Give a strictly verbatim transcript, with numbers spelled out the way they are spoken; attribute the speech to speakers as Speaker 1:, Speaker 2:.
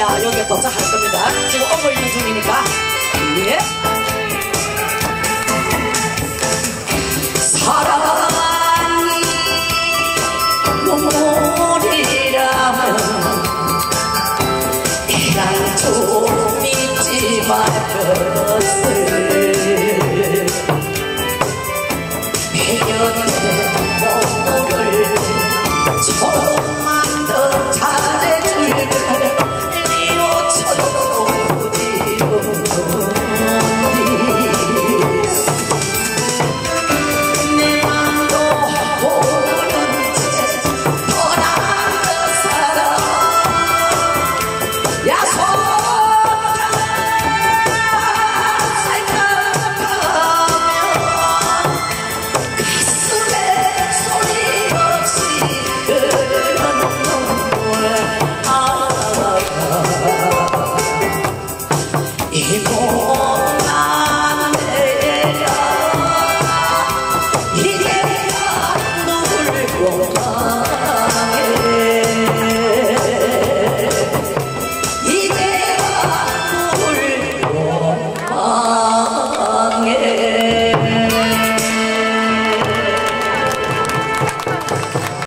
Speaker 1: 야, 여기에 도착할 겁니다. 지금 오고 있는 중이니까. 예. 사랑이 눈물이라면 이날 좀 잊지 말 것을 배연의 눈물을 조금만 더 잘해줄래 미워처럼 부지런히 내 맘도 모른 채 떠난 그 사람 약속한 생각하면 가슴에 소리 없이 흐르는 눈물 이